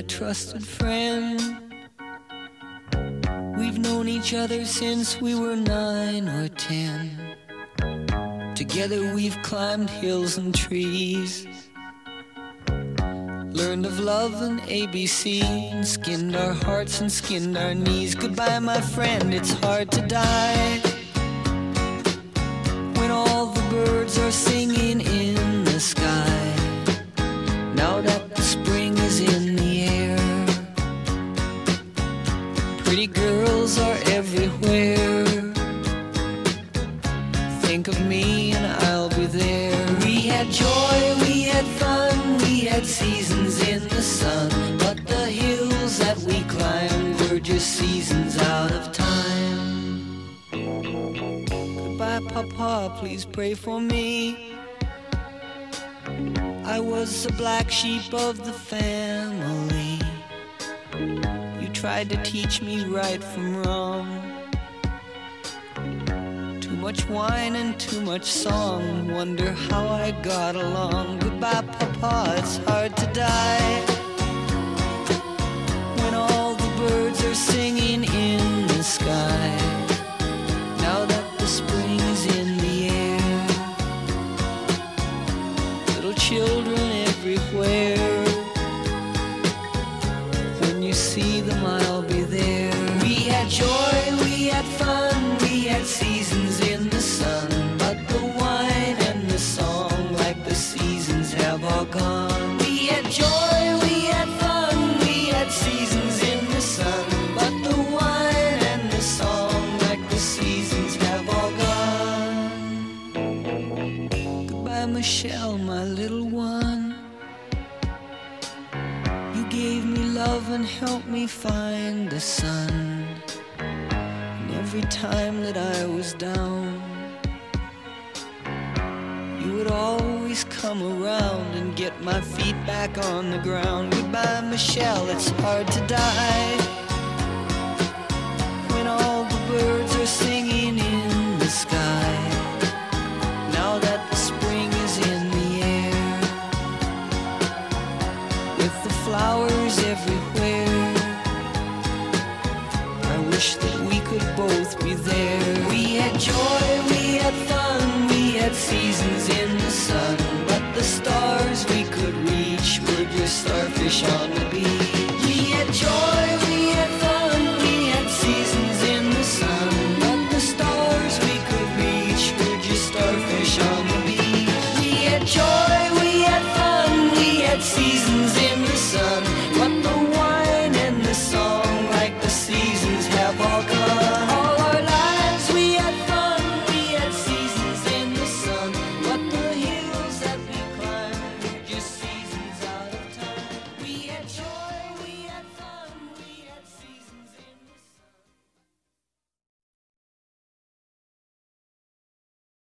my trusted friend. We've known each other since we were 9 or 10. Together we've climbed hills and trees, learned of love and ABC, and skinned our hearts and skinned our knees. Goodbye, my friend, it's hard to die when all the birds are singing in the sky. Now that the spring is in the air, pretty girls are everywhere. Think of me and I'll be there. We had joy, we had fun, we had seasons in the sun, but the hills that we climbed were just seasons out of time. Goodbye, Papa, please pray for me. I was the black sheep of the family. You tried to teach me right from wrong. Too much wine and too much song, wonder how I got along. Goodbye, Papa, it's hard to die when all the birds are singing in the sky. Now that the spring is in the air, little children everywhere. When you see them, I'll be there. We had joy, we had fun, we had seasons in the sun, but the wine and the song, like the seasons, have all gone. We had joy, we had fun, we had seasons in the sun, but the wine and the song, like the seasons, have all gone. Goodbye, Michelle, my little one. You gave me love and helped me find the sun. Every time that I was down, you would always come around and get my feet back on the ground. Goodbye, Michelle, it's hard to die when all the birds are singing in the sky. Now that the spring is in the air, with the flowers everywhere, I wish that we could both be there. We had joy, we had fun, we had seasons in the sun, but the stars we could reach were just starfish on the beach.